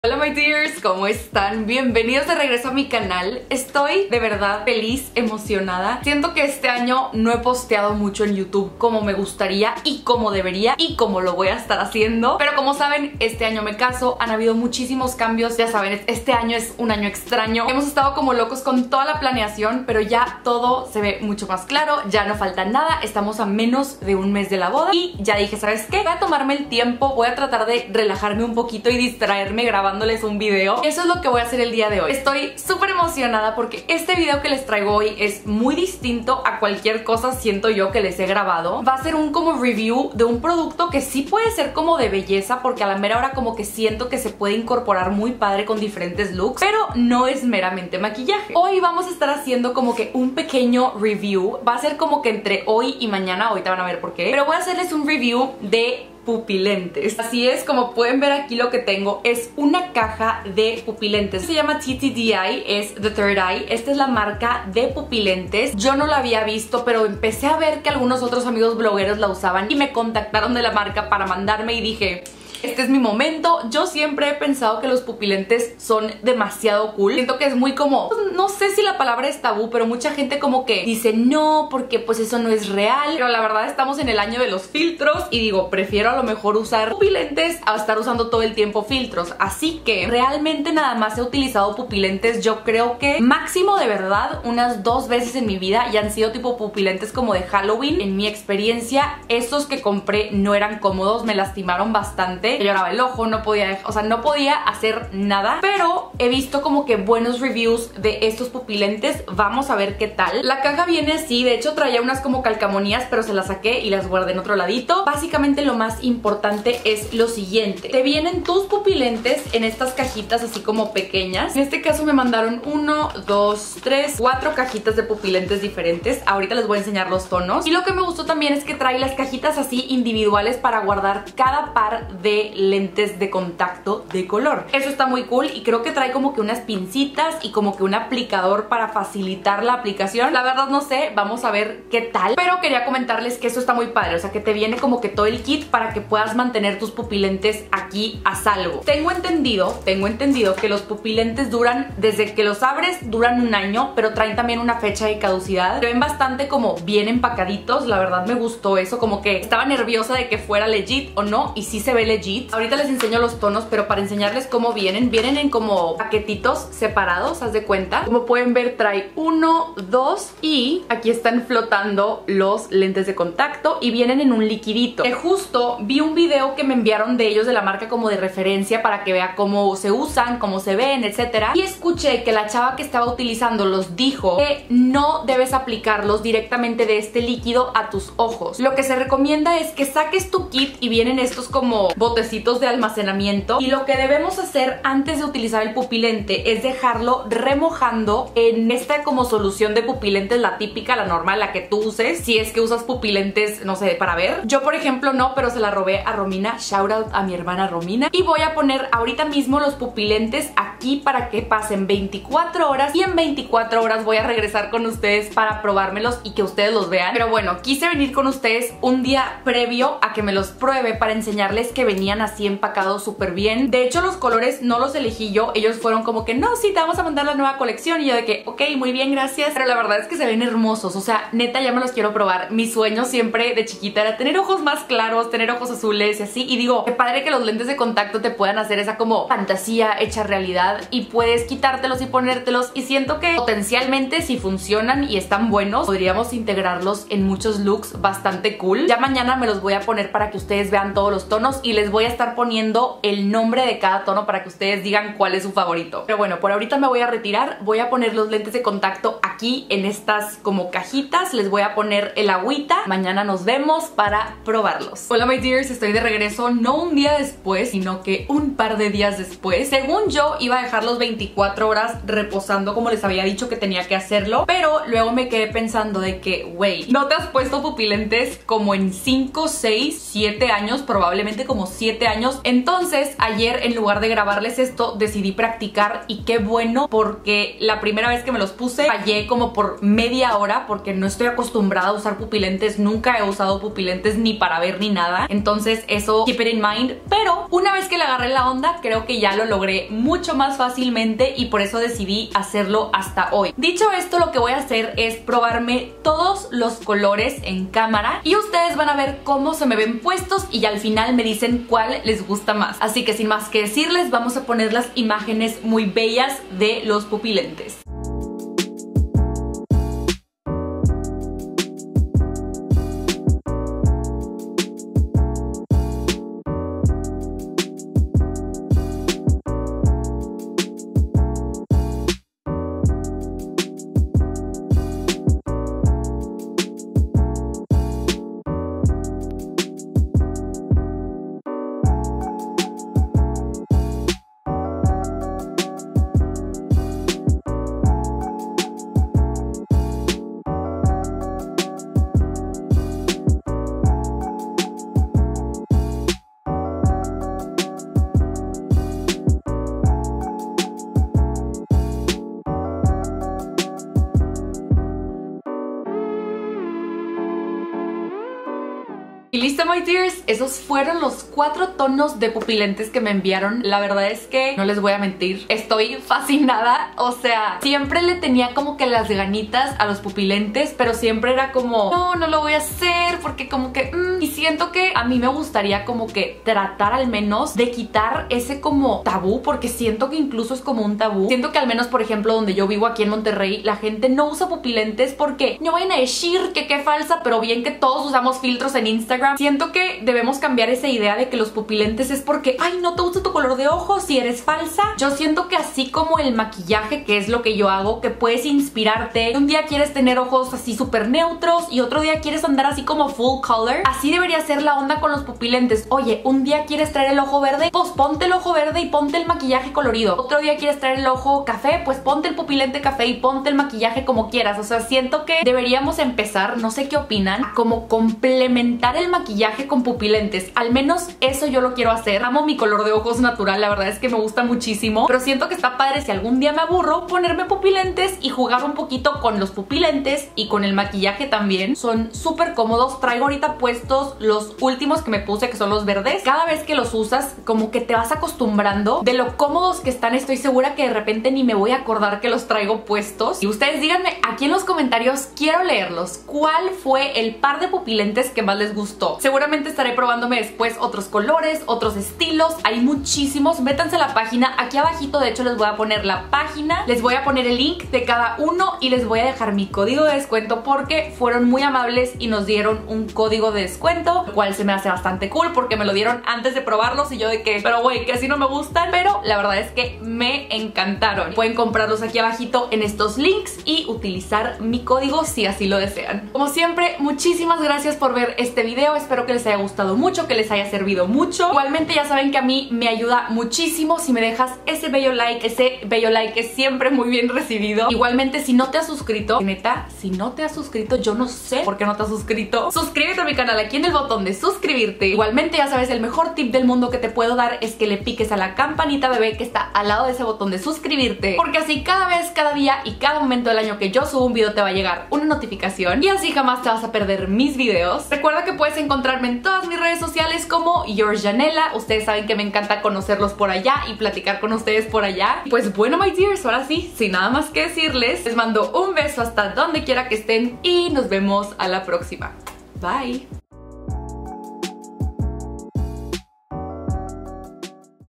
Hola my dears, ¿cómo están? Bienvenidos de regreso a mi canal. Estoy de verdad feliz, emocionada. Siento que este año no he posteado mucho en YouTube como me gustaría y como debería y como lo voy a estar haciendo. Pero como saben, este año me caso, han habido muchísimos cambios. Ya saben, este año es un año extraño. Hemos estado como locos con toda la planeación, pero ya todo se ve mucho más claro. Ya no falta nada, estamos a menos de un mes de la boda. Y ya dije, ¿sabes qué? Voy a tomarme el tiempo, voy a tratar de relajarme un poquito y distraerme grabándoles un video. Eso es lo que voy a hacer el día de hoy. Estoy súper emocionada porque este video que les traigo hoy es muy distinto a cualquier cosa, siento yo, que les he grabado. Va a ser un como review de un producto que sí puede ser como de belleza, porque a la mera hora como que siento que se puede incorporar muy padre con diferentes looks, pero no es meramente maquillaje. Hoy vamos a estar haciendo como que un pequeño review. Va a ser como que entre hoy y mañana, ahorita van a ver por qué, pero voy a hacerles un review de pupilentes. Así es, como pueden ver aquí lo que tengo es una caja de pupilentes. Se llama TTDI, es The Third Eye. Esta es la marca de pupilentes. Yo no la había visto, pero empecé a ver que algunos otros amigos blogueros la usaban y me contactaron de la marca para mandarme y dije, este es mi momento. Yo siempre he pensado que los pupilentes son demasiado cool. Siento que es muy como, pues, no sé si la palabra es tabú, pero mucha gente como que dice no, porque pues eso no es real. Pero la verdad estamos en el año de los filtros y digo, prefiero a lo mejor usar pupilentes a estar usando todo el tiempo filtros. Así que realmente nada más he utilizado pupilentes, yo creo que máximo de verdad unas 2 veces en mi vida, y han sido tipo pupilentes como de Halloween. En mi experiencia, estos que compré no eran cómodos, me lastimaron bastante. Me lloraba el ojo, no podía hacer nada, pero he visto como que buenos reviews de estos pupilentes. Vamos a ver qué tal. La caja viene así, de hecho traía unas como calcamonías, pero se las saqué y las guardé en otro ladito. Básicamente lo más importante es lo siguiente: te vienen tus pupilentes en estas cajitas así como pequeñas. En este caso me mandaron 1, 2, 3, 4 cajitas de pupilentes diferentes. Ahorita les voy a enseñar los tonos. Y lo que me gustó también es que trae las cajitas así individuales para guardar cada par de lentes de contacto de color. Eso está muy cool y creo que trae como que unas pincitas y como que un aplicador para facilitar la aplicación. La verdad no sé, vamos a ver qué tal, pero quería comentarles que eso está muy padre, o sea que te viene como que todo el kit para que puedas mantener tus pupilentes aquí a salvo. Tengo entendido que los pupilentes duran, desde que los abres duran 1 año, pero traen también una fecha de caducidad. Se ven bastante como bien empacaditos, la verdad me gustó eso, como que estaba nerviosa de que fuera legit o no, y sí se ve legit. Ahorita les enseño los tonos, pero para enseñarles cómo vienen en como paquetitos separados, haz de cuenta. Como pueden ver, trae 1, 2 y aquí están flotando los lentes de contacto y vienen en un liquidito. Que justo vi un video que me enviaron de ellos, de la marca, como de referencia para que vea cómo se usan, cómo se ven, etcétera. Y escuché que la chava que estaba utilizándolos dijo que no debes aplicarlos directamente de este líquido a tus ojos. Lo que se recomienda es que saques tu kit y vienen estos como botecitos de almacenamiento, y lo que debemos hacer antes de utilizar el pupilente es dejarlo remojando en esta como solución de pupilentes, la típica, la normal, la que tú uses, si es que usas pupilentes, no sé, para ver. Yo por ejemplo no, pero se la robé a Romina, shout out a mi hermana Romina, y voy a poner ahorita mismo los pupilentes aquí para que pasen 24 horas y en 24 horas voy a regresar con ustedes para probármelos y que ustedes los vean. Pero bueno, quise venir con ustedes un día previo a que me los pruebe para enseñarles que venían así empacados súper bien. De hecho los colores no los elegí yo, ellos fueron como que no, sí, te vamos a mandar la nueva colección, y yo de que ok, muy bien, gracias. Pero la verdad es que se ven hermosos, o sea, neta ya me los quiero probar. Mi sueño siempre de chiquita era tener ojos más claros, tener ojos azules y así, y digo, qué padre que los lentes de contacto te puedan hacer esa como fantasía hecha realidad, y puedes quitártelos y ponértelos, y siento que potencialmente si funcionan y están buenos, podríamos integrarlos en muchos looks bastante cool. Ya mañana me los voy a poner para que ustedes vean todos los tonos y les voy a estar poniendo el nombre de cada tono para que ustedes digan cuál es su favorito. Pero bueno, por ahorita me voy a retirar. Voy a poner los lentes de contacto aquí en estas como cajitas. Les voy a poner el agüita. Mañana nos vemos para probarlos. Hola my dears, estoy de regreso, no un día después, sino que un par de días después. Según yo iba a dejar los 24 horas reposando como les había dicho que tenía que hacerlo, pero luego me quedé pensando de que, güey, ¿no te has puesto pupilentes como en 5, 6, 7 años? Probablemente como 7 años. Entonces ayer, en lugar de grabarles esto, decidí practicar, y qué bueno, porque la primera vez que me los puse fallé como por media hora porque no estoy acostumbrada a usar pupilentes. Nunca he usado pupilentes ni para ver ni nada, entonces eso keep it in mind. Pero una vez que le agarré la onda, creo que ya lo logré mucho más fácilmente, y por eso decidí hacerlo hasta hoy. Dicho esto, lo que voy a hacer es probarme todos los colores en cámara, y ustedes van a ver cómo se me ven puestos, y ya al final me dicen cuál les gusta más. Así que sin más que decirles, vamos a poner las imágenes muy bellas de los pupilentes. Y listo, my dears, esos fueron los 4 tonos de pupilentes que me enviaron. La verdad es que, no les voy a mentir, estoy fascinada. O sea, siempre le tenía como que las ganitas a los pupilentes, pero siempre era como, no lo voy a hacer porque como que, y siento que a mí me gustaría como que tratar al menos de quitar ese como tabú, porque siento que incluso es como un tabú. Siento que al menos, por ejemplo, donde yo vivo aquí en Monterrey, la gente no usa pupilentes porque no vayan a decir que qué falsa, pero bien que todos usamos filtros en Instagram. Siento que debemos cambiar esa idea de que los pupilentes es porque, ay, no te gusta tu color de ojos si eres falsa. Yo siento que así como el maquillaje, que es lo que yo hago, que puedes inspirarte. Un día quieres tener ojos así súper neutros y otro día quieres andar así como full color. Así debería ser la onda con los pupilentes. Oye, un día quieres traer el ojo verde, pues ponte el ojo verde y ponte el maquillaje colorido. Otro día quieres traer el ojo café, pues ponte el pupilente café y ponte el maquillaje como quieras. O sea, siento que deberíamos empezar, no sé qué opinan, como complementar el maquillaje con pupilentes. Al menos eso yo lo quiero hacer. Amo mi color de ojos natural, la verdad es que me gusta muchísimo, pero siento que está padre si algún día me aburro ponerme pupilentes y jugar un poquito con los pupilentes y con el maquillaje también. Son súper cómodos. Traigo ahorita puestos los últimos que me puse, que son los verdes. Cada vez que los usas como que te vas acostumbrando de lo cómodos que están. Estoy segura que de repente ni me voy a acordar que los traigo puestos. Y ustedes díganme aquí en los comentarios, quiero leerlos, ¿cuál fue el par de pupilentes que más les gustó? Seguramente estaré probándome después otros colores, otros estilos. Hay muchísimos. Métanse a la página. Aquí abajito de hecho les voy a poner la página, les voy a poner el link de cada uno y les voy a dejar mi código de descuento porque fueron muy amables y nos dieron un código de descuento, lo cual se me hace bastante cool porque me lo dieron antes de probarlos y yo de que, pero güey, que así no me gustan, pero la verdad es que me encantaron. Pueden comprarlos aquí abajito en estos links y utilizar mi código si así lo desean. Como siempre, muchísimas gracias por ver este video. Espero que les haya gustado mucho, que les haya servido mucho. Igualmente ya saben que a mí me ayuda muchísimo si me dejas ese bello like es siempre muy bien recibido. Igualmente, si no te has suscrito, neta, si no te has suscrito, yo no sé por qué no te has suscrito, suscríbete a mi canal aquí en el botón de suscribirte. Igualmente ya sabes, el mejor tip del mundo que te puedo dar es que le piques a la campanita bebé que está al lado de ese botón de suscribirte, porque así cada vez, cada día y cada momento del año que yo subo un video te va a llegar una notificación y así jamás te vas a perder mis videos. Recuerda que puedes encontrarme en todas mis redes sociales como YourJanela. Ustedes saben que me encanta conocerlos por allá y platicar con ustedes por allá. Pues bueno, my dears, ahora sí, sin nada más que decirles, les mando un beso hasta donde quiera que estén y nos vemos a la próxima. Bye.